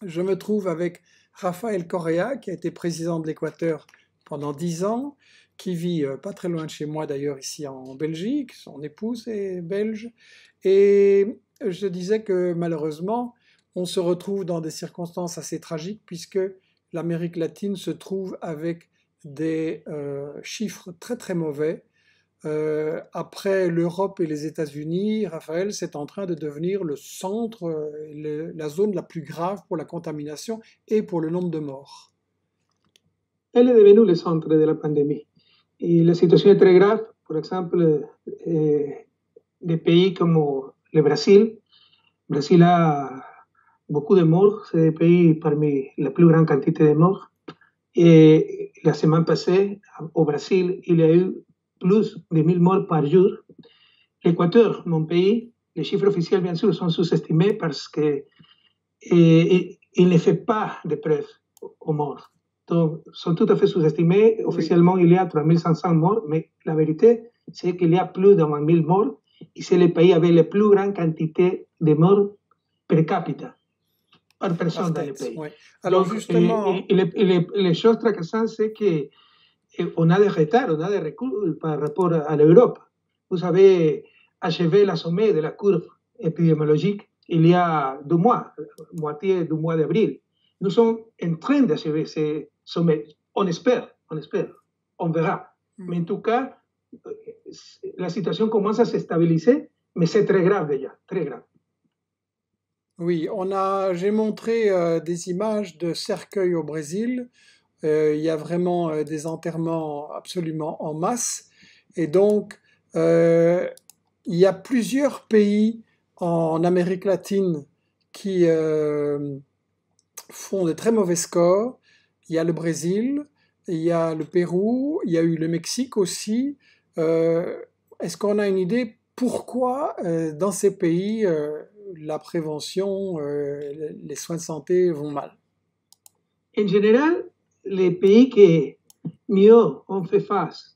Je me trouve avec Rafael Correa, qui a été président de l'Équateur pendant 10 ans, qui vit pas très loin de chez moi d'ailleurs, ici en Belgique. Son épouse est belge. Et je disais que malheureusement, on se retrouve dans des circonstances assez tragiques puisque l'Amérique latine se trouve avec des chiffres très très mauvais. Après l'Europe et les États-Unis, Raphaël, c'est en train de devenir le centre, la zone la plus grave pour la contamination et pour le nombre de morts. Elle est devenue le centre de la pandémie. Et la situation est très grave. Par exemple, des pays comme le Brésil. Le Brésil a beaucoup de morts. C'est le pays parmi la plus grande quantité de morts. Et la semaine passée, au Brésil, il y a eu plus de 1000 morts par jour. L'Équateur, mon pays, les chiffres officiels, bien sûr, sont sous-estimés parce qu'il ne fait pas de preuves aux morts. Donc, sont tout à fait sous-estimés. Oui. Officiellement, il y a 3500 morts, mais la vérité, c'est qu'il y a plus de 20 000 morts. Et c'est le pays avec la plus grande quantité de morts per capita, par personne dans le pays. Oui. Alors, donc, justement... les choses tracassantes, c'est qu'on a des retards, on a des reculs par rapport à l'Europe. Vous avez achevé la sommet de la courbe épidémiologique il y a 2 mois, moitié du mois d'avril. Nous sommes en train d'achever ce sommet. On espère, on verra. Mais en tout cas, la situation commence à se stabiliser, mais c'est très grave déjà, très grave. Oui, j'ai montré des images de cercueils au Brésil. Il y a vraiment des enterrements absolument en masse. Et donc, il y a plusieurs pays en Amérique latine qui font de très mauvais scores. Il y a le Brésil, il y a le Pérou, il y a eu le Mexique aussi. Est-ce qu'on a une idée pourquoi dans ces pays la prévention, les soins de santé vont mal? En général, les pays qui mieux ont fait face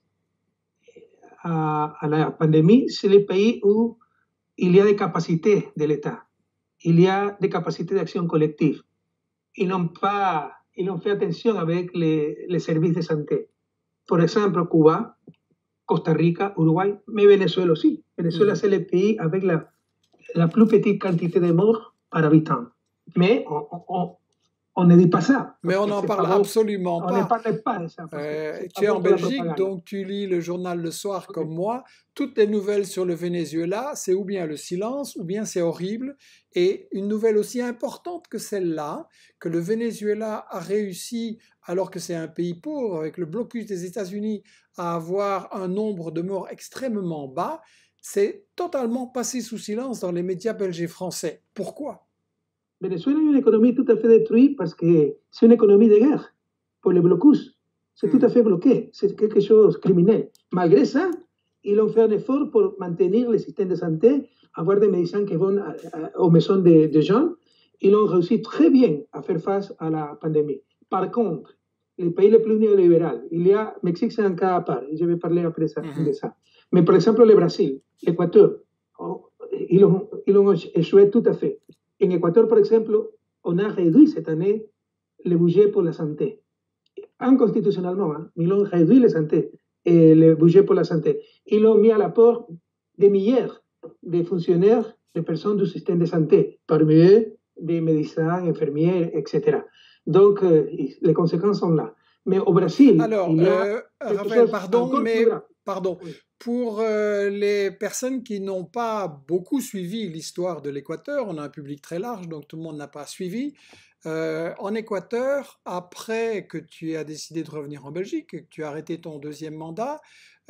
à la pandémie, c'est les pays où il y a des capacités de l'État, il y a des capacités d'action collective. Ils n'ont fait attention avec les services de santé. Par exemple, Cuba, Costa Rica, Uruguay, mais Venezuela aussi. Venezuela, c'est le pays avec la plus petite quantité de morts par habitant. Mais on ne dit pas ça. Mais on n'en parle absolument pas. On ne parle pas de ça. Tu es en Belgique, donc tu lis le journal le soir comme moi. Toutes les nouvelles sur le Venezuela, c'est ou bien le silence, ou bien c'est horrible. Et une nouvelle aussi importante que celle-là, que le Venezuela a réussi, alors que c'est un pays pauvre, avec le blocus des États-Unis, à avoir un nombre de morts extrêmement bas, c'est totalement passé sous silence dans les médias belges et français. Pourquoi? Venezuela a une économie tout à fait détruite parce que c'est une économie de guerre pour le blocus. C'est tout à fait bloqué. C'est quelque chose de criminel. Malgré ça, ils ont fait un effort pour maintenir le système de santé, avoir des médecins qui vont aux maisons de gens. Ils ont réussi très bien à faire face à la pandémie. Par contre, les pays les plus néolibéraux, il y a, Mexique c'est un cas à part, je vais parler après de ça. Mais par exemple, le Brésil, l'Équateur, ils ont échoué tout à fait. En Équateur, par exemple, on a réduit cette année le budget pour la santé. Inconstitutionnellement, ils ont réduit le budget pour la santé. Ils ont mis à la porte des milliers de fonctionnaires, de personnes du système de santé, parmi eux des médecins, infirmiers, etc. Donc, les conséquences sont là. Mais au Brésil, alors, il y a Raphaël, pardon, oui. Pour les personnes qui n'ont pas beaucoup suivi l'histoire de l'Équateur, on a un public très large, donc tout le monde n'a pas suivi. En Équateur, après que tu as décidé de revenir en Belgique, que tu as arrêté ton 2e mandat,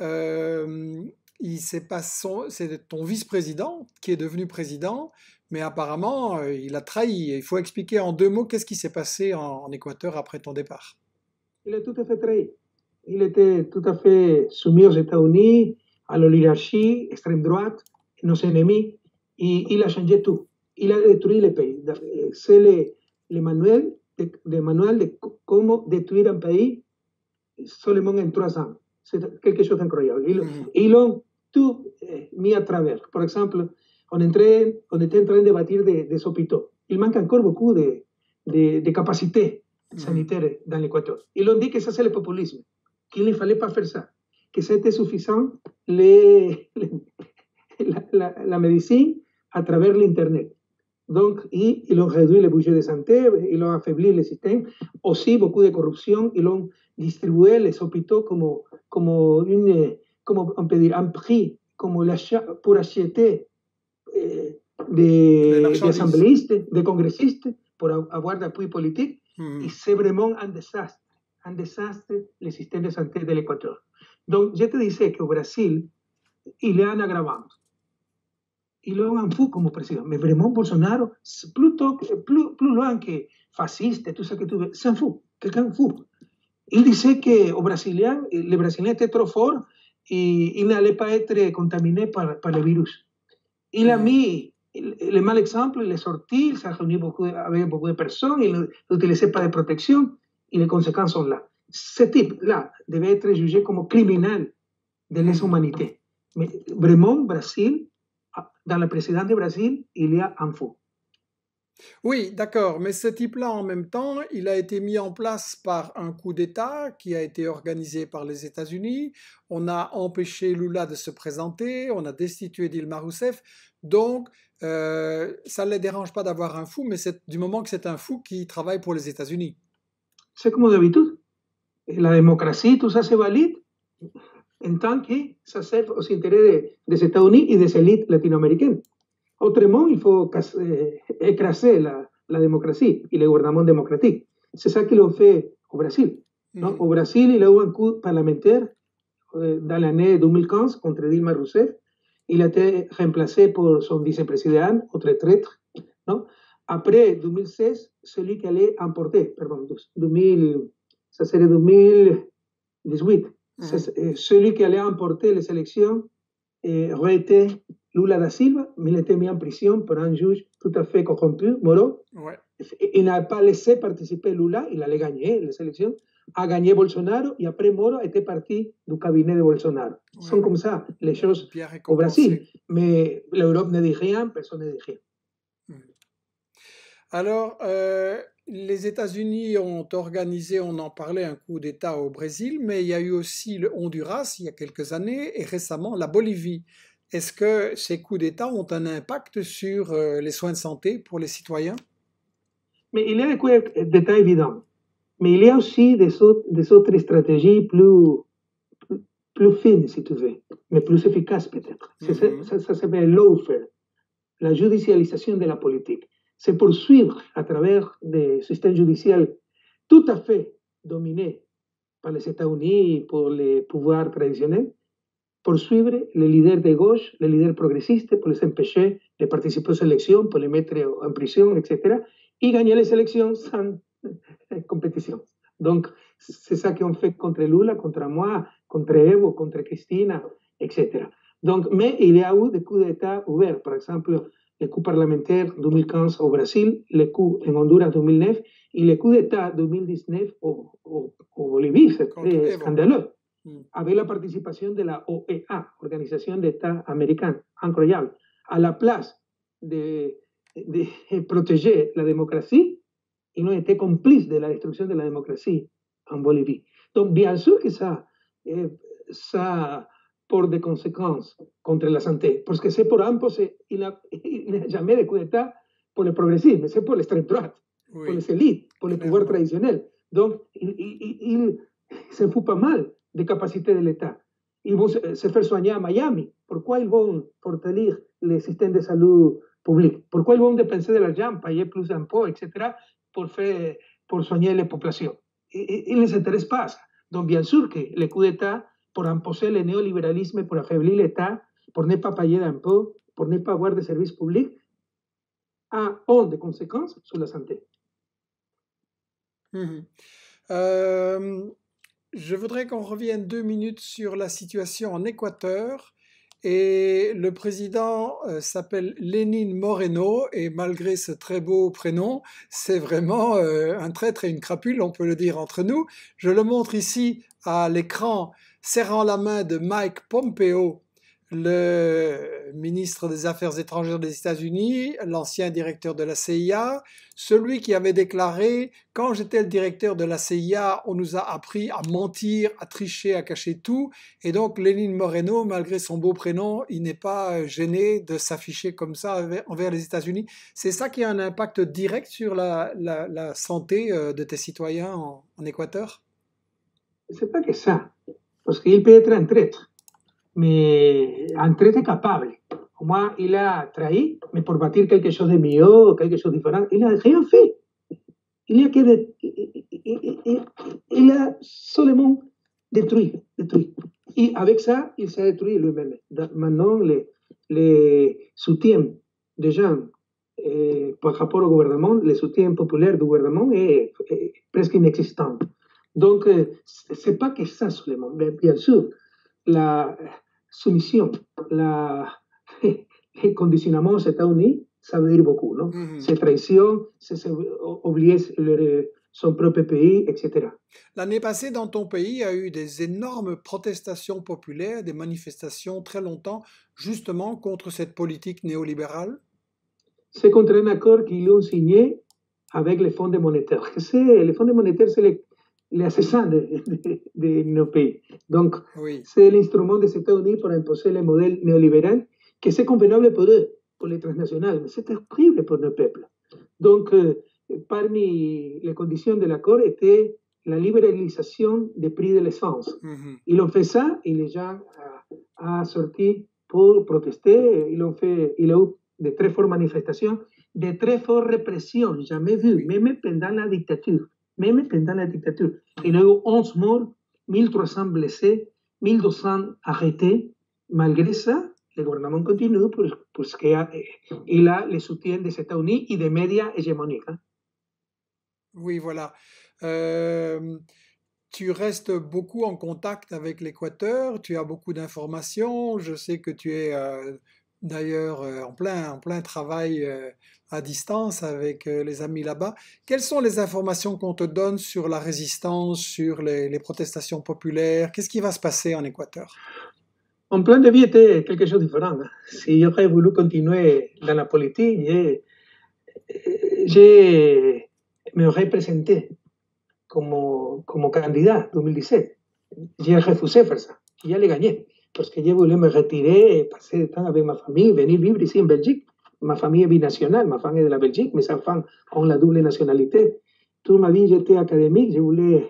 c'est ton vice-président qui est devenu président, mais apparemment, il a trahi. Il faut expliquer en 2 mots qu'est-ce qui s'est passé en Équateur après ton départ. Il a tout à fait trahi. Il était tout à fait soumis aux États-Unis, à l'oligarchie, extrême droite, nos ennemis, et il a changé tout. Il a détruit le pays. C'est le manuel de comment détruire un pays seulement en 3 ans. C'est quelque chose d'incroyable. Ils l'ont tout mis à travers. Par exemple, on était en train de bâtir des hôpitaux. Il manque encore beaucoup de de capacités sanitaires dans l'Équateur. Ils ont dit que ça, c'est le populisme, qu'il ne fallait pas faire ça, que c'était suffisant la médecine à travers l'Internet. Donc, ils ont réduit le budget de santé, ils ont affaibli le système, aussi beaucoup de corruption, ils ont distribué les hôpitaux comme on peut dire, un prix, comme pour acheter des assembléistes, des congressistes, pour avoir d'appui politique. Et c'est vraiment un desastre le système de santé de l'Équateur. Donc, je te disais qu'au Brésil, il y a un aggravant. Il a un fou comme président. Mais vraiment, Bolsonaro, plus loin que fasciste, tout ça que tu veux, c'est un fou, quelqu'un fou. Il disait que les Brésiliens étaient trop forts et ils n'allaient pas être contaminés par le virus. Il a mis le mal exemple, il est sorti, il s'est réuni avec beaucoup de personnes, il n'utilisait pas de protection et les conséquences sont là. Ce type-là devait être jugé comme criminel de lèse-humanité. Mais vraiment, Brésil, dans le président du Brésil, il y a un fou. Oui, d'accord, mais ce type-là, en même temps, il a été mis en place par un coup d'État qui a été organisé par les États-Unis. On a empêché Lula de se présenter, on a destitué Dilma Rousseff. Donc, ça ne les dérange pas d'avoir un fou, mais c'est du moment que c'est un fou qui travaille pour les États-Unis. C'est comme d'habitude. La démocratie, tout ça se valide en tant que ça sert aux intérêts des États-Unis et des élites latino-américaines. Autrement, il faut écraser la démocratie et le gouvernement démocratique. C'est ça qu'ils ont fait au Brésil. Non? Au Brésil, il y a eu un coup parlementaire dans l'année 2015 contre Dilma Rousseff. Il a été remplacé par son vice-président, autre traître. Non? Après 2016, celui qui allait emporter, ça serait 2018, celui qui allait emporter les élections aurait été Lula da Silva, mais il était mis en prison par un juge tout à fait corrompu, Moro. Ouais. Il n'a pas laissé participer Lula, il allait gagner les élections, a gagné Bolsonaro, et après Moro était parti du cabinet de Bolsonaro. Ouais. Sont comme ça les choses au Brésil. Mais l'Europe ne dit rien, personne ne dit rien. Alors, les États-Unis ont organisé, on en parlait, un coup d'État au Brésil, mais il y a eu aussi le Honduras il y a quelques années et récemment la Bolivie. Est-ce que ces coups d'État ont un impact sur les soins de santé pour les citoyens? Mais il y a des coups d'État évidents. Mais il y a aussi des autres stratégies plus fines, si tu veux, mais plus efficaces peut-être. Ça s'appelle lawfare, la judicialisation de la politique. C'est poursuivre à travers des systèmes judiciaires tout à fait dominés par les États-Unis et par les pouvoirs traditionnels, poursuivre les leaders de gauche, les leaders progressistes, pour les empêcher de participer aux élections, pour les mettre en prison, etc., et gagner les élections sans compétition. Donc, c'est ça qu'on fait contre Lula, contre moi, contre Evo, contre Cristina, etc. Donc, mais il y a eu des coups d'État ouverts. Par exemple, le coup parlementaire 2015 au Brésil, le coup en Honduras 2009 et le coup d'État 2019 au Bolivie. C'était scandaleux. Avec la participation de la OEA, Organisation d'État américaine, incroyable, à la place de protéger la démocratie, ils ont été complices de la destruction de la démocratie en Bolivie. Donc, bien sûr que ça porte des conséquences contre la santé, parce que c'est pour imposer, il n'y a jamais de coup d'État pour le progressisme, c'est pour l'extrême droite, oui, pour les élites, pour les pouvoirs traditionnels. Donc, il se fout pas mal des capacités de l'État. Ils vont se faire soigner à Miami. Pourquoi ils vont fortalecer les systèmes de santé public? Pourquoi ils vont dépenser de l'argent, payer plus d'impôts, etc., pour soigner les populations? Ils ne s'intéressent pas à ça. Donc, bien sûr que les coups d'État, pour imposer le néolibéralisme, pour affaiblir l'État, pour ne pas payer d'impôts, pour ne pas avoir de services publics, ont des conséquences sur la santé. Je voudrais qu'on revienne 2 minutes sur la situation en Équateur. Et le président s'appelle Lénine Moreno, et malgré ce très beau prénom, c'est vraiment un traître et une crapule, on peut le dire entre nous. Je le montre ici à l'écran, serrant la main de Mike Pompeo, le ministre des Affaires étrangères des États-Unis, l'ancien directeur de la CIA, celui qui avait déclaré: quand j'étais le directeur de la CIA, on nous a appris à mentir, à tricher, à cacher tout. Et donc Lénine Moreno, malgré son beau prénom, il n'est pas gêné de s'afficher comme ça envers les États-Unis. C'est ça qui a un impact direct sur la santé de tes citoyens en Équateur? C'est pas que ça, parce qu'il peut être un traître, mais un traître capable. Au moins, il a trahi, mais pour bâtir quelque chose de mieux, quelque chose de différent, il n'a rien fait. Il a, que de- il a seulement détruit, détruit. Et avec ça, il s'est détruit lui-même. Maintenant, les soutiens des gens par rapport au gouvernement, le soutien populaire du gouvernement est presque inexistant. Donc, c'est pas que ça seulement, mais bien sûr, la soumission, les conditionnements aux États-Unis, ça veut dire beaucoup, non? C'est trahison, c'est oublier son propre pays, etc. L'année passée, dans ton pays, il y a eu des énormes protestations populaires, des manifestations très longtemps, justement contre cette politique néolibérale. C'est contre un accord qu'ils ont signé avec les fonds monétaires. Les fonds monétaires, c'est les assassins de nos pays. Donc, Oui. c'est l'instrument des États-Unis pour imposer le modèle néolibéral, que c'est convenable pour eux, pour les transnationales, mais c'est terrible pour nos peuples. Donc, parmi les conditions de l'accord était la libéralisation des prix de l'essence. Ils ont fait ça et les gens ont sorti pour protester. Il y a eu de très fortes manifestations, de très fortes répressions, jamais vues, même pendant la dictature. Même pendant la dictature. Il y a eu 11 morts, 1300 blessés, 1200 arrêtés. Malgré ça, le gouvernement continue parce qu'il a le soutien des États-Unis et des médias hégémoniques. Hein. Oui, voilà. Tu restes beaucoup en contact avec l'Équateur, tu as beaucoup d'informations. Je sais que tu es d'ailleurs en plein travail à distance avec les amis là-bas. Quelles sont les informations qu'on te donne sur la résistance, sur les protestations populaires? Qu'est-ce qui va se passer en Équateur? Mon plan de vie était quelque chose de différent. Hein. Si j'aurais voulu continuer dans la politique, je m'aurais présenté como candidat en 2017. J'ai refusé faire ça. Et ya le gagné. Parce que je voulais me retirer, passer du temps avec ma famille, venir vivre ici en Belgique. Ma famille est binationale, ma femme est de la Belgique, mes enfants ont la double nationalité. Toute ma vie, j'étais académique, je voulais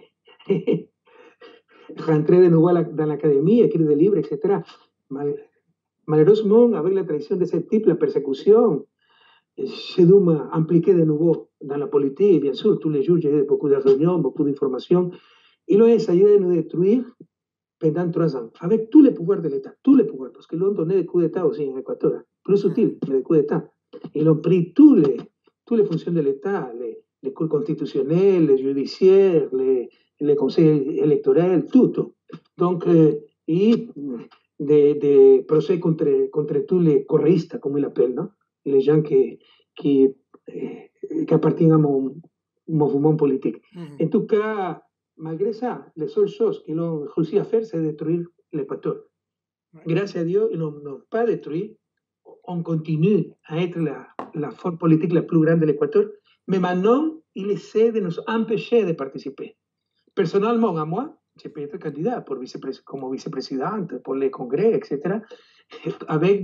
rentrer de nouveau dans l'académie, écrire des livres, etc. Malheureusement, avec la traition de ce type, la persécution, j'ai dû m'impliquer de nouveau dans la politique. Bien sûr, tous les jours, j'ai beaucoup de réunions, beaucoup d'informations. Ils ont essayé de nous détruire pendant 3 ans, avec tous les pouvoirs de l'État, tous les pouvoirs, parce qu'ils ont donné des coups d'État aussi en Équateur, plus subtils, mais des coups d'État. Ils ont pris toutes les fonctions de l'État, les cours constitutionnels, les judiciaires, les conseils électoraux, tout. Donc, et des procès contre tous les correistas, comme ils l'appellent, non? Les gens qui appartiennent à mon mouvement politique. En tout cas, malgré ça, les seules choses qu'ils ont réussi à faire, c'est détruire l'Équateur. Grâce à Dieu, ils n'ont pas détruit. On continue à être la force politique la plus grande de l'Équateur, mais maintenant, ils essaient de nous empêcher de participer. Personnellement, à moi, je peux être candidat comme vice-présidente pour les congrès, etc., avec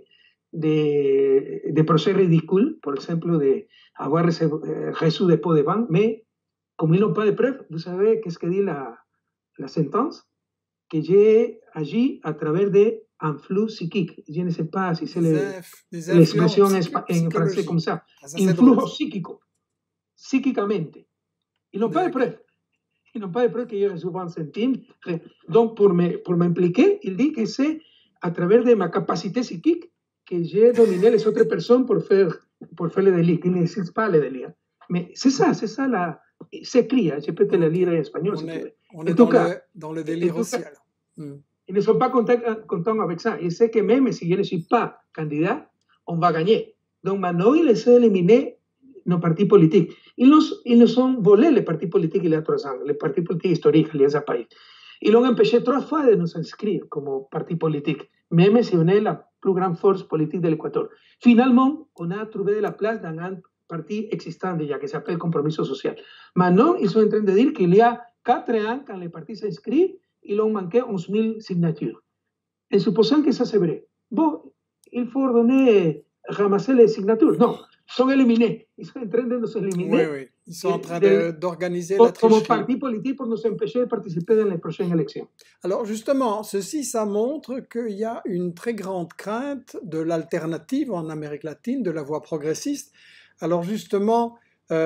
des procès ridicules, par exemple, d'avoir reçu des pots de banque, mais comme ils n'ont pas de preuves, vous savez qu'est-ce que dit la sentence? Que j'ai agi à travers d'un flux psychique. Je ne sais pas si c'est l'expression en français comme ça. Un flux psychique, psychiquement. Ils n'ont pas de preuves. Ils n'ont pas de preuves que j'ai reçu 20 centimes. Donc, pour m'impliquer, il dit que c'est à travers de ma capacité psychique que j'ai dominé les autres personnes pour faire le délit. Ils ne disent pas le délit. Mais c'est ça c'est écrit, je peux te le lire en espagnol si tu veux. On est dans le délire aussi. Ils ne sont pas contents avec ça. Ils savent que même si je ne suis pas candidat, on va gagner. Donc maintenant, ils essaient d'éliminer nos partis politiques. Ils nous ont volé les partis politiques il y a 3 ans, les partis politiques historiques dans ce pays. Ils ont empêché 3 fois de nous inscrire comme parti politique. même si on est la plus grande force politique de l'Équateur. Finalement, on a trouvé de la place dans un parti existant déjà qui s'appelle Compromiso Social. Maintenant, ils sont en train de dire qu'il y a 4 ans, quand les partis s'inscrivent, ils ont manqué 11 000 signatures. En supposant que ça c'est vrai, bon, il faut ordonner ramasser les signatures. Non, sont éliminés. Ils sont en train de nous éliminer. Oui, oui. Ils sont en train d'organiser la comme tricherie. parti politique pour nous empêcher de participer dans les prochaines élections. Alors justement, ceci, ça montre qu'il y a une très grande crainte de l'alternative en Amérique latine, de la voie progressiste. Alors justement,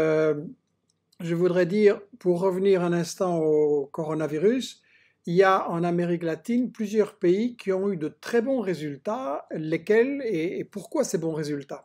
je voudrais dire, pour revenir un instant au coronavirus, il y a en Amérique latine plusieurs pays qui ont eu de très bons résultats. Lesquels et pourquoi ces bons résultats?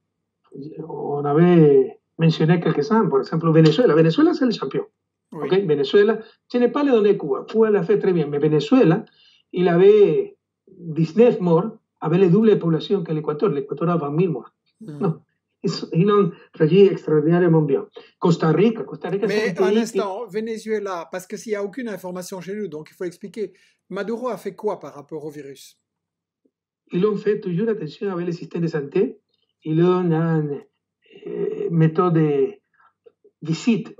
On avait mentionné quelques-uns, par exemple Venezuela. Venezuela, c'est le champion. Oui. Okay? Venezuela, je n'ai pas le donné Cuba. Cuba l'a fait très bien, mais Venezuela, il avait 19 morts, avait le double de population que l'Équateur. L'Équateur a 20 000 morts. Non. Ils ont réagi extraordinairement bien. Costa Rica, mais un instant, Venezuela, parce que s'il n'y a aucune information chez nous, donc il faut expliquer, Maduro a fait quoi par rapport au virus? Ils ont fait toujours attention avec le système de santé. Ils ont une méthode de visite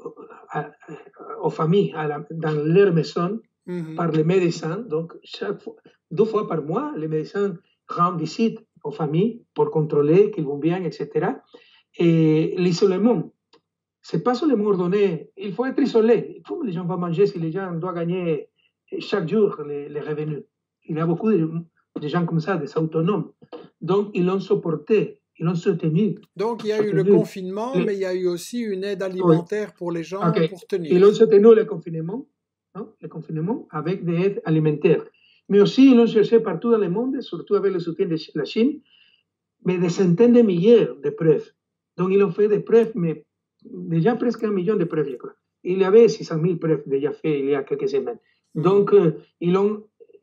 aux familles dans leur maison par les médecins. Donc, 2 fois par mois, les médecins rendent visite aux familles pour contrôler qu'ils vont bien, etc. Et l'isolement, c'est pas seulement ordonné, il faut être isolé. Il faut que les gens vont manger si les gens doivent gagner chaque jour les revenus. Il y a beaucoup de gens comme ça, des autonomes. Donc, ils l'ont supporté, ils l'ont soutenu. Donc, il y a eu le confinement, mais il y a eu aussi une aide alimentaire pour les gens pour tenir. Ils ont soutenu le confinement avec des aides alimentaires. Mais aussi, ils ont cherché partout dans le monde, surtout avec le soutien de la Chine, mais des centaines de milliers de preuves. Donc, ils ont fait des preuves, mais déjà presque 1 million de preuves, je crois. Il y avait 600 000 preuves déjà faites il y a quelques semaines. Donc, ils ont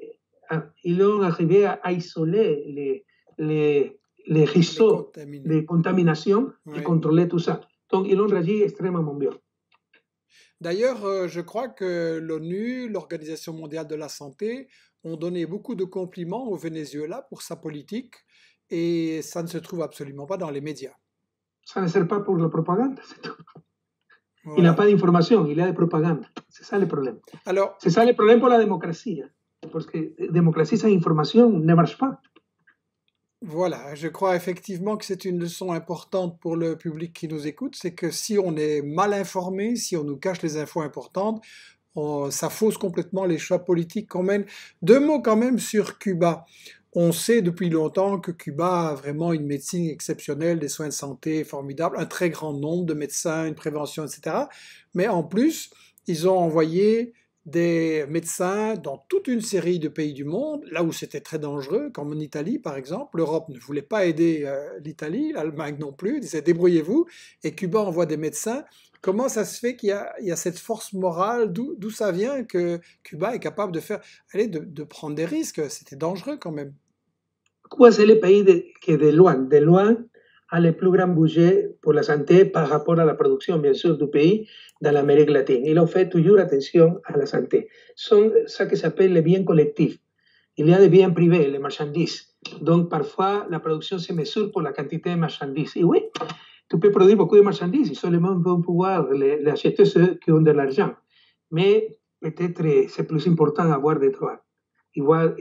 arrivé à isoler les réseaux de contamination et contrôler tout ça. Donc, ils ont réagi extrêmement bien. D'ailleurs, je crois que l'ONU, l'Organisation mondiale de la santé, ont donné beaucoup de compliments au Venezuela pour sa politique et ça ne se trouve absolument pas dans les médias. Ça ne sert pas pour la propagande, c'est tout. Voilà. Il n'a pas d'information, il y a de propagande. C'est ça le problème. Alors, c'est ça le problème pour la démocratie. Parce que la démocratie sans information ne marche pas. Voilà, je crois effectivement que c'est une leçon importante pour le public qui nous écoute, c'est que si on est mal informé, si on nous cache les infos importantes, ça fausse complètement les choix politiques qu'on mène. 2 mots quand même sur Cuba. On sait depuis longtemps que Cuba a vraiment une médecine exceptionnelle, des soins de santé formidables, un très grand nombre de médecins, une prévention, etc. Mais en plus, ils ont envoyé des médecins dans toute une série de pays du monde, là où c'était très dangereux, comme en Italie par exemple. L'Europe ne voulait pas aider l'Italie, l'Allemagne non plus, disait débrouillez-vous, et Cuba envoie des médecins. Comment ça se fait qu'il y a cette force morale, d'où ça vient que Cuba est capable de faire, de prendre des risques? C'était dangereux quand même. Cuba, c'est le pays qui de loin, a le plus grand budget pour la santé par rapport à la production, bien sûr, du pays dans l'Amérique latine. Ils ont fait toujours attention à la santé. Sont ça qui s'appelle les biens collectifs. Il y a des biens privés, les marchandises. Donc, parfois, la production se mesure pour la quantité de marchandises. Et oui, tu peux produire beaucoup de marchandises et seulement vont pouvoir les acheter ceux qui ont de l'argent. Mais peut-être c'est plus important avoir des droits. Igual,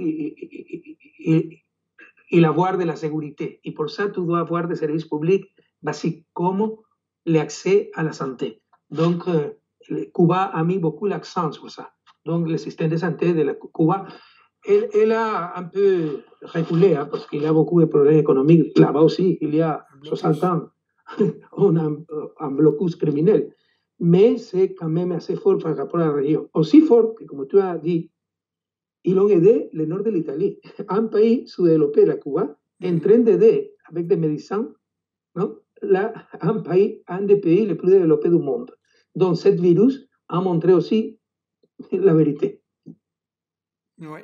y l'avoir de la sécurité. Et pour ça, tu dois avoir des services publics basiques comme l'accès à la santé. Donc, Cuba a mis beaucoup l'accent sur ça. Donc, le système de santé de Cuba, elle a un peu reculé parce qu'il y a beaucoup de problèmes économiques. Là-bas aussi, il y a 60 ans, on a un blocus criminel. Mais c'est quand même assez fort par rapport à la région. Aussi fort que, comme tu as dit, ils ont aidé le nord de l'Italie, un pays sous-développé, la Cuba, en train d'aider avec des médecins, non? Là, un des pays les plus développés du monde. Donc, ce virus a montré aussi la vérité. Oui.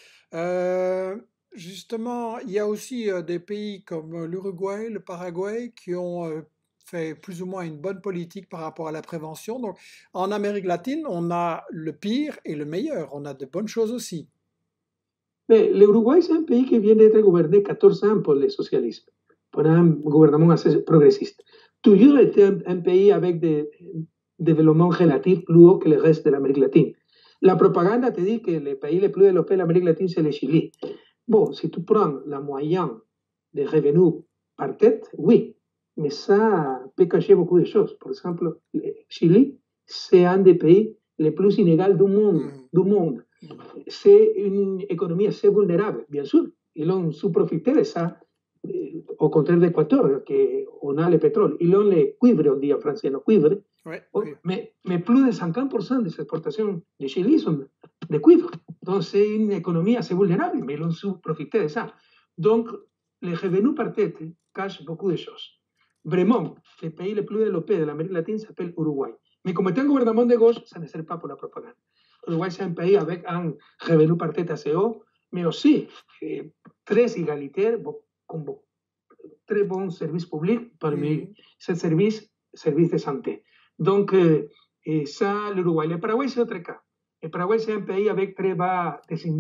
Justement, il y a aussi des pays comme l'Uruguay, le Paraguay qui ont fait plus ou moins une bonne politique par rapport à la prévention. Donc, en Amérique latine, on a le pire et le meilleur. On a de bonnes choses aussi. Mais l'Uruguay, c'est un pays qui vient d'être gouverné 14 ans par le socialisme, par un gouvernement assez progressiste. Toujours été un pays avec des développements relatifs plus hauts que le reste de l'Amérique latine. La propagande te dit que le pays le plus développé de l'Amérique latine, c'est le Chili. Bon, si tu prends la moyenne des revenus par tête, oui, mais ça peut cacher beaucoup de choses. Par exemple, le Chili, c'est un des pays les plus inégaux du monde. C'est une économie assez vulnérable, bien sûr. Ils ont sous-profité de ça, au contraire d'Équateur, qu'on a le pétrole. Ils ont le cuivre, on dit en français, le cuivre. Ouais, Mais plus de 50% des exportations de Chili sont de cuivre. Donc, c'est une économie assez vulnérable, mais ils ont sous-profité de ça. Donc, les revenus par tête cachent beaucoup de choses. Vraiment, le pays le plus développé de l'Amérique latine s'appelle Uruguay. Mais comme est un gouvernement de gauche, ça ne sert pas pour la propagande. Uruguay, c'est un pays avec un revenu par tête assez haut, mais aussi très égalitaire, avec très bons services publics, parmi ces services de santé. Donc, ça, l'Uruguay. Le Paraguay, c'est autre cas. Le Paraguay, c'est un pays avec très bas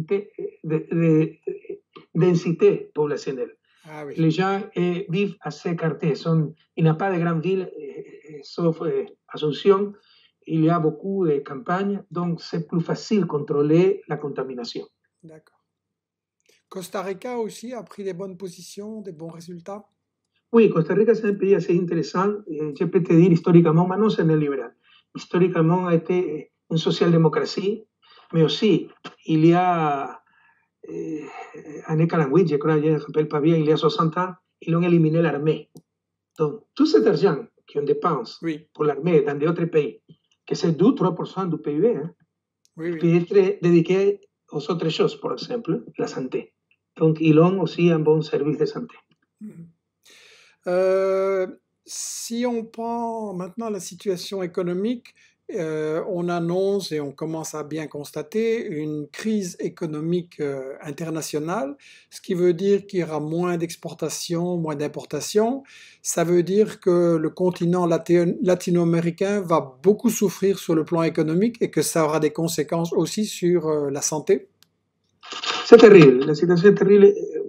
densité populationnelle. Ah oui. Les gens vivent assez écartés. Il n'y a pas de grandes villes, sauf Asunción. Il y a beaucoup de campagnes, donc c'est plus facile de contrôler la contamination. D'accord. Costa Rica aussi a pris des bonnes positions, des bons résultats. Oui, Costa Rica c'est un pays assez intéressant. Je peux te dire historiquement, mais non c'est néolibéral. Historiquement a été une social-démocratie, mais aussi il y a années 48, je crois, je ne me rappelle pas bien, il y a 60 ans, ils ont éliminé l'armée. Donc, tout cet argent qu'on dépense pour l'armée dans d'autres pays, que c'est 2-3% du PIB, hein, peut être dédié aux autres choses, par exemple, la santé. Donc, ils ont aussi un bon service de santé. Si on prend maintenant la situation économique, on annonce et on commence à bien constater une crise économique internationale, ce qui veut dire qu'il y aura moins d'exportations, moins d'importations. Ça veut dire que le continent latino-américain va beaucoup souffrir sur le plan économique et que ça aura des conséquences aussi sur la santé. C'est terrible, la situation est terrible.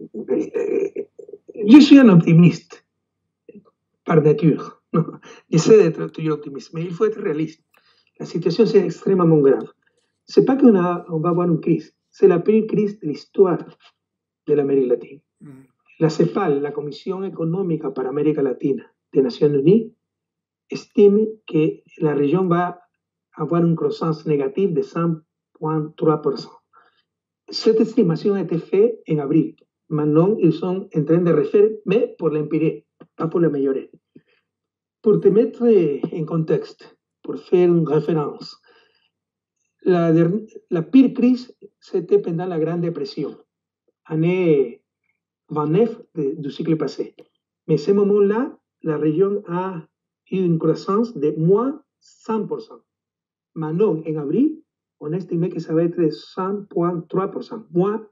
Je suis un optimiste par nature. J'essaie d'être toujours optimiste, mais il faut être réaliste. La situation c'est extrêmement grave. C'est pas qu'on va avoir une crise, c'est la pire crise de l'histoire de l'Amérique latine. La CEPAL, la Comisión Económica para América Latina des Nations Unies, estime que la région va avoir une croissance négative de 100,3%. Cette estimation a été faite en avril. Maintenant, ils sont en train de refaire, mais pour l'empirer, pas pour l'améliorer. Pour te mettre en contexte, pour faire une référence, la pire crise, c'était pendant la Grande Dépression, année 29 du siècle passé. Mais à ce moment-là, la région a eu une croissance de moins 100%. Maintenant, en avril, on estime que ça va être 100,3%, moins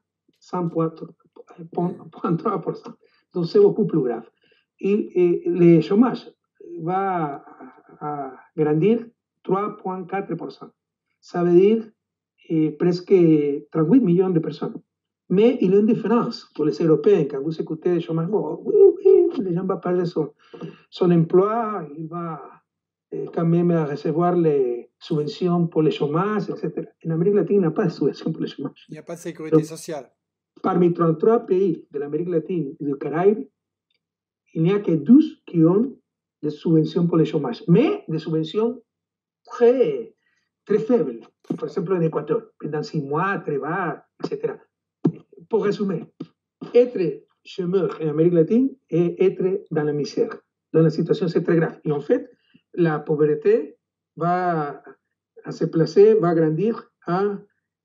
100,3%. Donc, c'est beaucoup plus grave. Et le chômage va à grandir 3,4%. Ça veut dire presque 38 millions de personnes. Mais il y a une différence pour les Européens. Quand vous écoutez le chômage, bon, oui, les gens vont parler de son emploi, il va quand même recevoir les subventions pour le chômage, etc. En Amérique latine, il n'y a pas de subvention pour le chômage. Il n'y a pas de sécurité sociale. Parmi 33 pays de l'Amérique latine et du Caraïbe, il n'y a que 12 qui ont des subventions pour le chômage, mais des subventions très, très faibles. Par exemple, en Équateur, pendant 6 mois, très bas, etc. Pour résumer, être chômeur en Amérique latine est être dans la misère. Dans la situation, c'est très grave. Et en fait, la pauvreté va se placer, va grandir à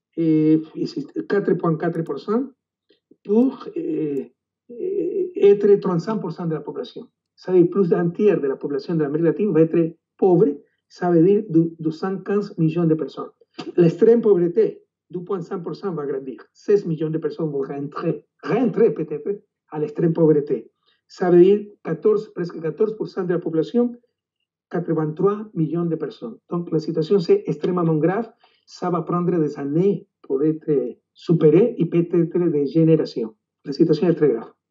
4,4% pour être 35% de la population. Ça veut dire plus d'un tiers de la population de l'Amérique latine va être pauvre, ça veut dire 215 millions de personnes. L'extrême pauvreté, 2,5% va grandir. 16 millions de personnes vont rentrer peut-être à l'extrême pauvreté. Ça veut dire presque 14% de la population, 83 millions de personnes. Donc la situation c'est extrêmement grave. Ça va prendre des années pour être superée et peut-être des générations. La situation est très grave.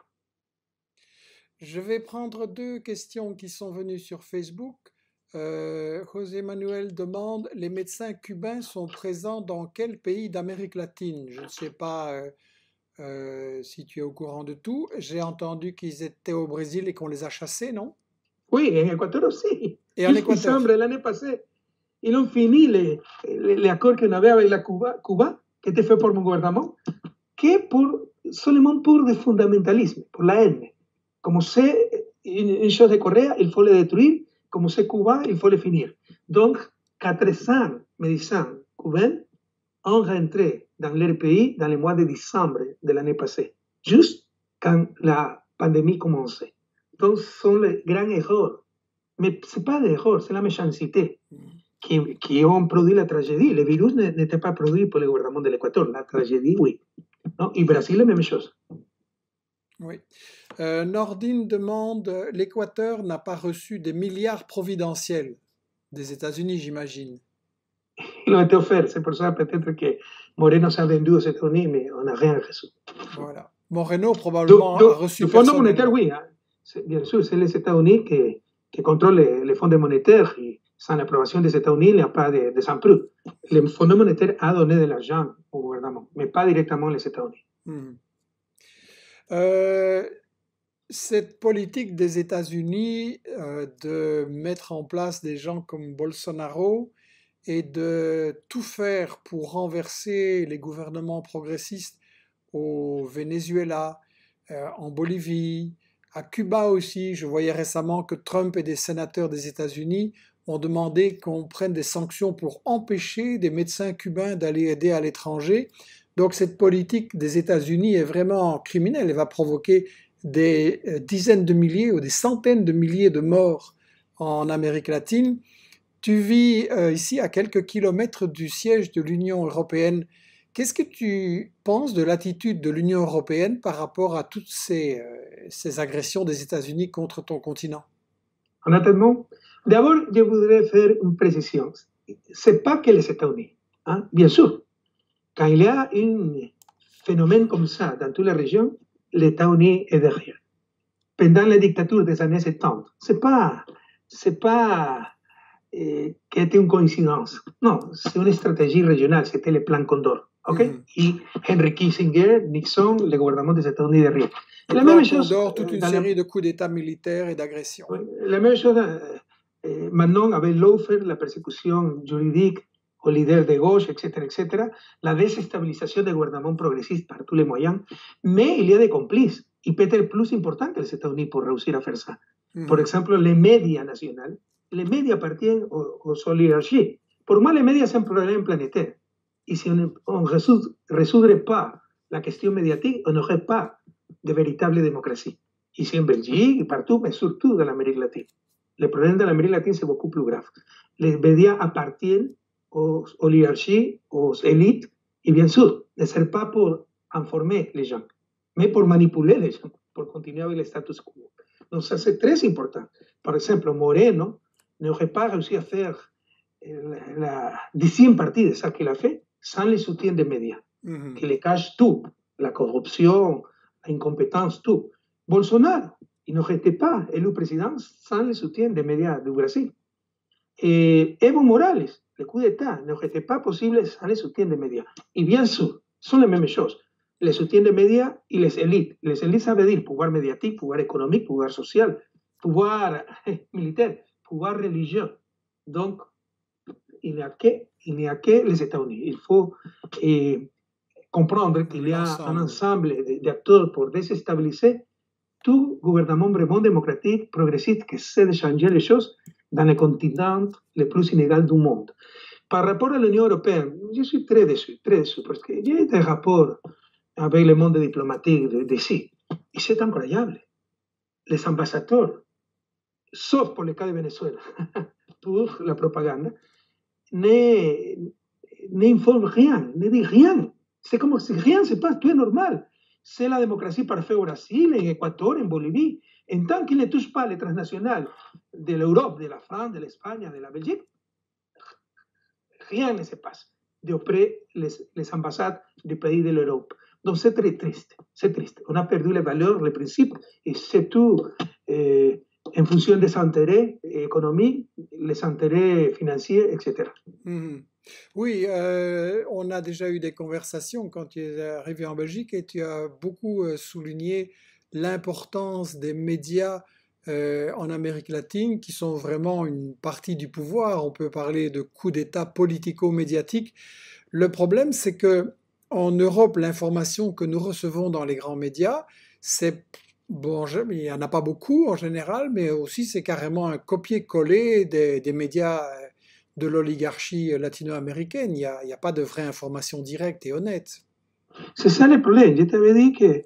Je vais prendre deux questions qui sont venues sur Facebook. José Manuel demande, les médecins cubains sont présents dans quel pays d'Amérique latine? Je ne sais pas si tu es au courant de tout. J'ai entendu qu'ils étaient au Brésil et qu'on les a chassés, non? Oui, en Équateur aussi. Et en Juste Équateur. décembre l'année passée, ils ont fini l'accord qu'on avait avec la Cuba, qui était fait par mon gouvernement, seulement pour le fondamentalisme, pour la haine. Comme c'est une chose de Corée, il faut le détruire. Comme c'est Cuba, il faut le finir. Donc, 400 médecins cubains ont rentré dans leur pays dans le mois de décembre de l'année passée, juste quand la pandémie commençait. Donc, ce sont les grands erreurs. Mais ce n'est pas l'erreur, c'est la méchanceté qui ont produit la tragédie. Le virus n'était pas produit par le gouvernement de l'Équateur. La tragédie, oui. Non? Et Brésil, la même chose. Oui. Nordine demande, l'Équateur n'a pas reçu des milliards providentiels des États-Unis, j'imagine. Ils ont été offerts. C'est pour ça peut-être que Moreno s'est vendu aux États-Unis, mais on n'a rien reçu. Voilà. Moreno probablement a reçu le Fonds monétaire, personnellement. oui. Hein. Bien sûr, c'est les États-Unis qui contrôlent les fonds monétaires. Et sans l'approbation des États-Unis, il n'y a pas de emprunt. Le Fonds monétaire a donné de l'argent au gouvernement, mais pas directement les États-Unis. Cette politique des États-Unis de mettre en place des gens comme Bolsonaro et de tout faire pour renverser les gouvernements progressistes au Venezuela, en Bolivie, à Cuba aussi. Je voyais récemment que Trump et des sénateurs des États-Unis ont demandé qu'on prenne des sanctions pour empêcher des médecins cubains d'aller aider à l'étranger. Donc cette politique des États-Unis est vraiment criminelle. Elle va provoquer des dizaines de milliers ou des centaines de milliers de morts en Amérique latine. Tu vis ici à quelques kilomètres du siège de l'Union européenne. Qu'est-ce que tu penses de l'attitude de l'Union européenne par rapport à toutes ces agressions des États-Unis contre ton continent? Honnêtement, d'abord, je voudrais faire une précision. Ce n'est pas que les États-Unis. Hein? Bien sûr, quand il y a un phénomène comme ça dans toute la région, les États-Unis est derrière. Pendant la dictature des années 70, c'est pas qui était une coïncidence. Non, c'est une stratégie régionale, c'était le plan Condor. Okay? Et Henry Kissinger, Nixon, le gouvernement des États-Unis derrière. Le plan Condor, toute une série de coups d'État militaires et d'agressions. La même chose maintenant avec l'offre, la persécution juridique aux leaders de gauche, etc., la déstabilisation des gouvernements progressistes par tous les moyens. Mais il y a des complices, et peut-être plus importants que les États-Unis pour réussir à faire ça. Par exemple, les médias nationaux. Les médias appartiennent aux oligarchies. Pour moi, les médias, c'est un problème planétaire. Et si on ne résoudrait pas la question médiatique, on n'aurait pas de véritable démocratie. Ici en Belgique, et partout, mais surtout dans l'Amérique latine. Le problème de l'Amérique latine, c'est beaucoup plus grave. Les médias appartiennent aux oligarchies, aux élites, et bien sûr, ne servent pas pour informer les gens, mais pour manipuler les gens, pour continuer avec le status quo. Donc ça, c'est très important. Par exemple, Moreno n'aurait pas réussi à faire la 10e partie de ça qu'il a fait sans le soutien des médias, qui les cachent tout, la corruption, l'incompétence, tout. Bolsonaro, il n'aurait été pas élu président sans le soutien des médias du Brésil. Et Evo Morales, le coup d'État, n'aurait été pas possible sans le soutien des médias. Et bien sûr, sont les mêmes choses. Le soutien des médias et les élites. Les élites, ça veut dire pouvoir médiatique, pouvoir économique, pouvoir social, pouvoir militaire, pouvoir religieux. Donc, il n'y a que les États-Unis. Il faut comprendre qu'il y a un ensemble d'acteurs pour déstabiliser tout gouvernement vraiment démocratique, progressiste, qui sait de changer les choses dans le continent le plus inégal du monde. Par rapport à l'Union européenne, je suis très déçu, parce que j'ai des rapports avec le monde diplomatique d'ici, et c'est incroyable. Les ambassadeurs, sauf pour le cas de Venezuela, pour la propagande, n'informent rien, ne disent rien. C'est comme si rien ne se passe, tout est normal. C'est la démocratie parfaite au Brésil, en Équateur, en Bolivie. En tant qu'il ne touche pas les transnationales de l'Europe, de la France, de l'Espagne, de la Belgique, rien ne se passe. d'auprès les ambassades des pays de l'Europe. Donc c'est très triste, c'est triste. On a perdu les valeurs, les principes, et c'est tout en fonction des intérêts économiques, les intérêts financiers, etc. Oui, on a déjà eu des conversations quand tu es arrivé en Belgique et tu as beaucoup souligné l'importance des médias en Amérique latine qui sont vraiment une partie du pouvoir. On peut parler de coup d'État politico-médiatique. Le problème, c'est que en Europe, l'information que nous recevons dans les grands médias, c'est bon, il n'y en a pas beaucoup en général, mais aussi c'est carrément un copier-coller des médias de l'oligarchie latino-américaine. Il y a pas de vraie information directe et honnête. C'est ça le problème. Je t'avais dit que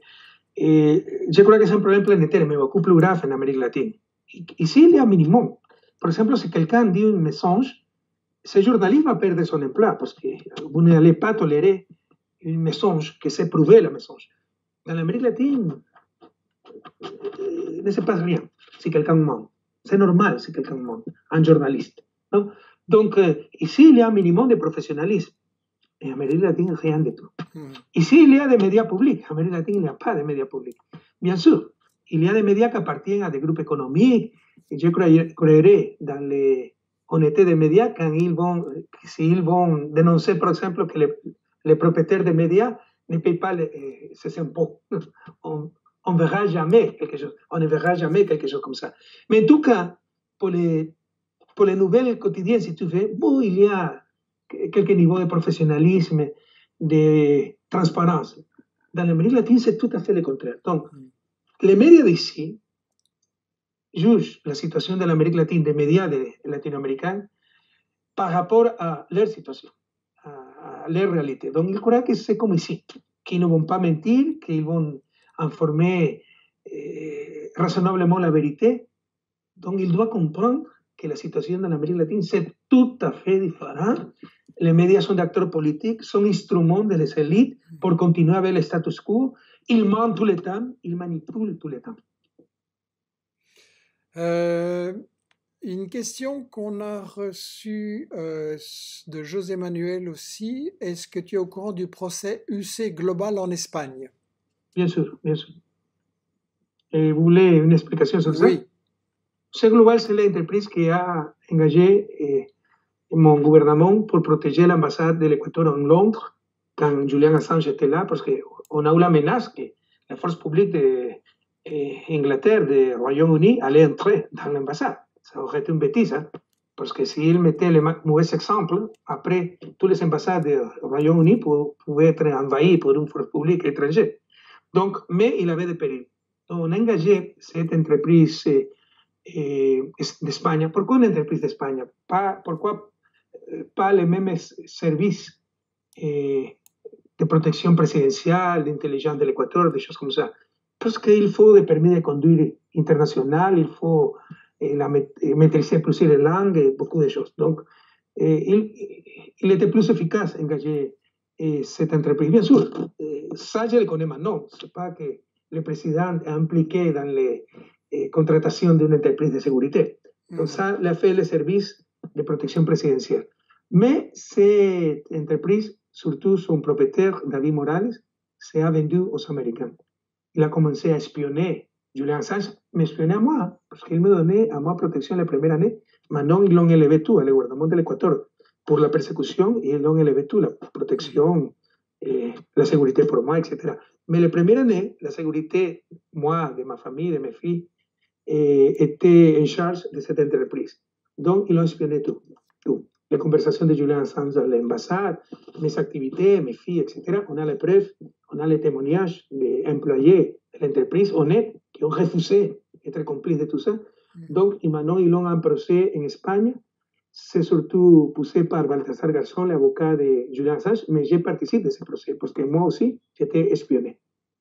je crois que c'est un problème planétaire, mais beaucoup plus grave en Amérique latine. Ici, il y a un minimum. Par exemple, si quelqu'un dit un mensonge, ce journaliste va perdre son emploi parce que vous n'allez pas tolérer un mensonge, que c'est prouvé le mensonge. Dans l'Amérique latine, ne se passe rien si quelqu'un ment. C'est normal si quelqu'un ment, un journaliste. Non? Donc, ici, il y a un minimum de professionnalisme. En Amérique latine, rien du tout. Ici, il y a des médias publics. En Amérique latine, il n'y a pas de médias publics. Bien sûr, il y a des médias qui appartiennent à des groupes économiques. Et je croirais dans les honnêteté des médias quand s'ils vont dénoncer, par exemple, que les propriétaires des médias ne payent pas ces impôts. On verra jamais quelque chose. On ne verra jamais quelque chose comme ça. Mais en tout cas, pour les nouvelles quotidiennes, si tu veux, bon, il y a quelques niveaux de professionnalisme, de transparence. Dans l'Amérique latine, c'est tout à fait le contraire. Donc, les médias d'ici jugent la situation de l'Amérique latine, des médias latino-américains, par rapport à leur situation, à leur réalité. Donc, ils croient que c'est comme ici, qu'ils ne vont pas mentir, qu'ils vont informer raisonnablement la vérité. Donc, ils doivent comprendre que la situation en Amérique latine, c'est tout à fait différent. Les médias sont d'acteurs politiques, sont instruments de les élites pour continuer avec le status quo. Ils mentent tout le temps, ils manipulent tout le temps. Une question qu'on a reçue de José Manuel aussi. Est-ce que tu es au courant du procès UC Global en Espagne? Bien sûr, bien sûr. Et vous voulez une explication sur ça? Oui. UC Global, c'est l'entreprise qui a engagé mon gouvernement pour protéger l'ambassade de l'Équateur en Londres quand Julian Assange était là, parce qu'on a eu la menace que la force publique d'Angleterre, du Royaume-Uni, allait entrer dans l'ambassade. Ça aurait été une bêtise, hein? Parce que s'il mettait les mauvais exemples, après, toutes les ambassades du Royaume-Uni pouvaient être envahies par une force publique étrangère. Donc, mais il avait des périls. Donc, on a engagé cette entreprise d'Espagne. Pourquoi une entreprise d'Espagne? Pourquoi pas les mêmes services de protection présidentielle, d'intelligence de l'Équateur, des choses comme ça? Parce qu'il faut des permis de conduire international, il faut maîtriser plusieurs langues et beaucoup de choses. Donc, il était plus efficace engager cette entreprise. Bien sûr, ça je le connais maintenant. Ce n'est pas que le président est impliqué dans les contratations d'une entreprise de sécurité. Donc, ça l'a fait le service de protection présidentielle. Mais cette entreprise, surtout son propriétaire, David Morales, s'est vendu aux Américains. Il a commencé à espionner Julian Assange, m'espionnait à moi, parce qu'il me donnait à moi protection la première année. Maintenant, ils l'ont élevé tout, le gouvernement de l'Équateur, pour la persécution, et ils l'ont élevé tout, la protection, la sécurité pour moi, etc. Mais la première année, la sécurité, moi, de ma famille, de mes filles, était en charge de cette entreprise. Donc, ils l'ont espionné tout. Les conversations de Julian Assange à l'ambassade, mes activités, mes filles, etc. On a les preuves, on a les témoignages des employés de l'entreprise honnêtes qui ont refusé d'être complices de tout ça. Donc, maintenant, ils ont un procès en Espagne. C'est surtout poussé par Baltasar Garzón, l'avocat de Julian Assange, mais j'ai participé de ce procès parce que moi aussi, j'étais espionné.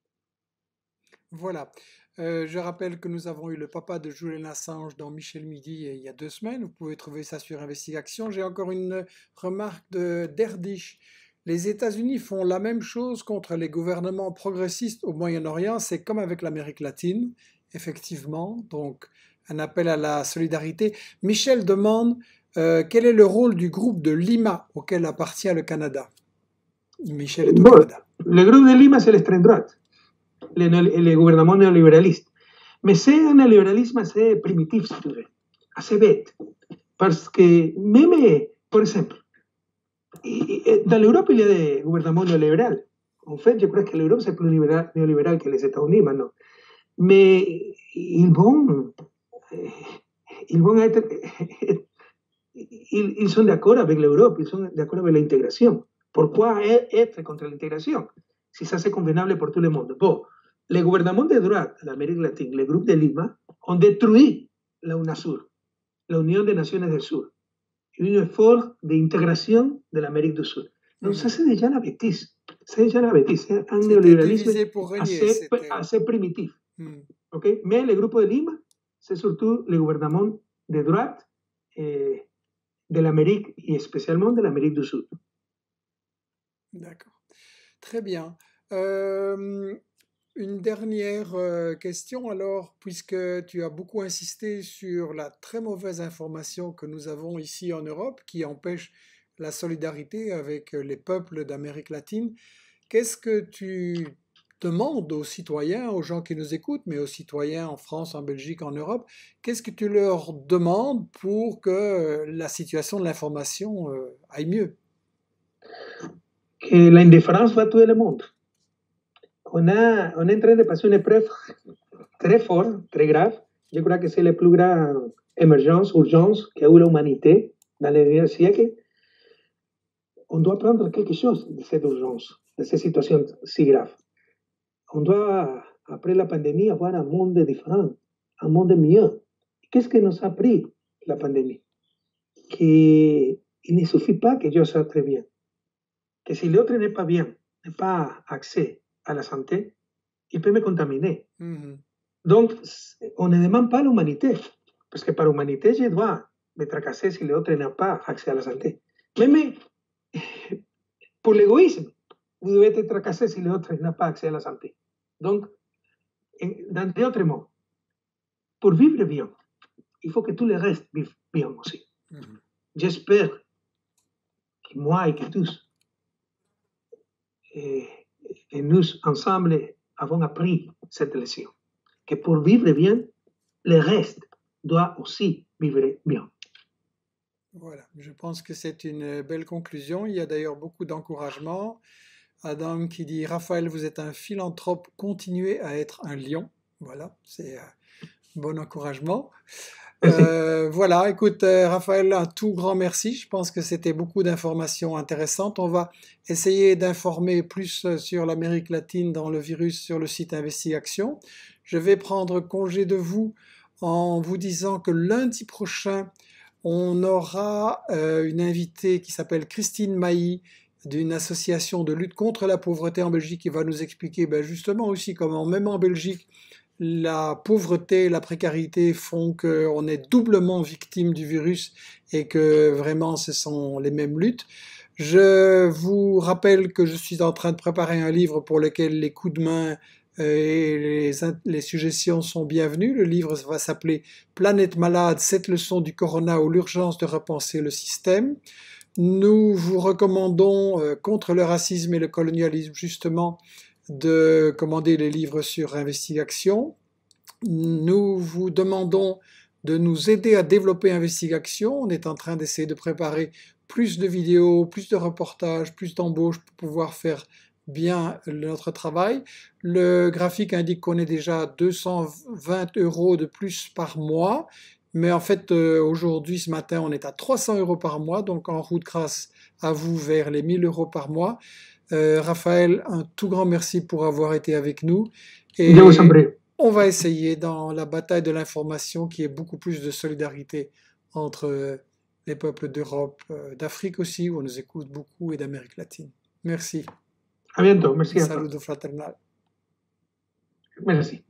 Voilà. Je rappelle que nous avons eu le papa de Julian Assange dans Michel Midi il y a 2 semaines. Vous pouvez trouver ça sur Investigation. J'ai encore une remarque d'Erdich. Les États-Unis font la même chose contre les gouvernements progressistes au Moyen-Orient. C'est comme avec l'Amérique latine, effectivement. Donc, un appel à la solidarité. Michel demande, Quel est le rôle du groupe de Lima auquel appartient le Canada? Michel est au Bon, Canada. le groupe de Lima, c'est l'extrême droite, le gouvernement néolibéraliste. Mais c'est un néolibéralisme assez primitif, si tu veux, assez bête. Parce que même, par exemple, dans l'Europe, il y a des gouvernements néolibéraux. En fait, je crois que l'Europe, c'est plus néolibéral que les États-Unis maintenant. Mais ils sont d'accord avec l'Europe, ils sont d'accord avec l'intégration. Pourquoi être contre l'intégration si ça c'est convenable pour tout le monde? Bon, les gouvernements de droite de l'Amérique latine, les groupes de Lima, ont détruit la UNASUR, la Union des Nations du Sud, un effort d'intégration de l'Amérique du Sud. Donc ça c'est déjà la bêtise. C'est déjà la bêtise. C'est un néolibéralisme assez primitif. Okay? Mais le groupe de Lima, c'est surtout le gouvernement de droite de l'Amérique et spécialement de l'Amérique du Sud. D'accord. Très bien. Une dernière question alors, puisque tu as beaucoup insisté sur la très mauvaise information que nous avons ici en Europe, qui empêche la solidarité avec les peuples d'Amérique latine, qu'est-ce que tu demandes aux citoyens, aux gens qui nous écoutent, mais aux citoyens en France, en Belgique, en Europe, qu'est-ce que tu leur demandes pour que la situation de l'information aille mieux? Que l'indifférence va tuer le monde. On est en train de passer une épreuve très forte, très grave. Je crois que c'est la plus grande émergence, urgence qu'a eu l'humanité dans les derniers siècles. On doit prendre quelque chose de cette urgence, de cette situation si grave. On doit, après la pandémie, avoir un monde différent, un monde mieux. Qu'est-ce que nous a appris la pandémie? Qu'il ne suffit pas que je sois très bien. Que si l'autre n'est pas bien, n'a pas accès à la santé, il peut me contaminer. Donc, on ne demande pas l'humanité, parce que par humanité, je dois me tracasser si l'autre n'a pas accès à la santé. Même pour l'égoïsme, vous devez être tracassé si l'autre n'a pas accès à la santé. Donc, dans d'autres mots, pour vivre bien, il faut que tout le reste vive bien aussi. J'espère que moi et que tous, et nous ensemble avons appris cette leçon, que pour vivre bien, le reste doit aussi vivre bien. Voilà, je pense que c'est une belle conclusion. Il y a d'ailleurs beaucoup d'encouragement. Adam qui dit, Raphaël, vous êtes un philanthrope, continuez à être un lion. Voilà, c'est un bon encouragement. Voilà, écoute, Raphaël, un tout grand merci. Je pense que c'était beaucoup d'informations intéressantes. On va essayer d'informer plus sur l'Amérique latine dans le virus sur le site Investigation. Je vais prendre congé de vous en vous disant que lundi prochain, on aura une invitée qui s'appelle Christine Mailly d'une association de lutte contre la pauvreté en Belgique qui va nous expliquer justement aussi comment, même en Belgique, la pauvreté et la précarité font qu'on est doublement victime du virus et que vraiment ce sont les mêmes luttes. Je vous rappelle que je suis en train de préparer un livre pour lequel les coups de main et les suggestions sont bienvenues. Le livre va s'appeler Planète malade, 7 leçons du corona ou l'urgence de repenser le système. Nous vous recommandons contre le racisme et le colonialisme justement de commander les livres sur Investigation. Nous vous demandons de nous aider à développer Investigation. On est en train d'essayer de préparer plus de vidéos, plus de reportages, plus d'embauches pour pouvoir faire bien notre travail. Le graphique indique qu'on est déjà à 220 € de plus par mois. Mais en fait, aujourd'hui, ce matin, on est à 300 € par mois, donc en route grâce à vous vers les 1000 € par mois. Raphaël, un tout grand merci pour avoir été avec nous. Et on va essayer dans la bataille de l'information qu'il y ait beaucoup plus de solidarité entre les peuples d'Europe, d'Afrique aussi, où on nous écoute beaucoup, et d'Amérique latine. Merci. À bientôt. Merci. Saludo fraternal. Merci.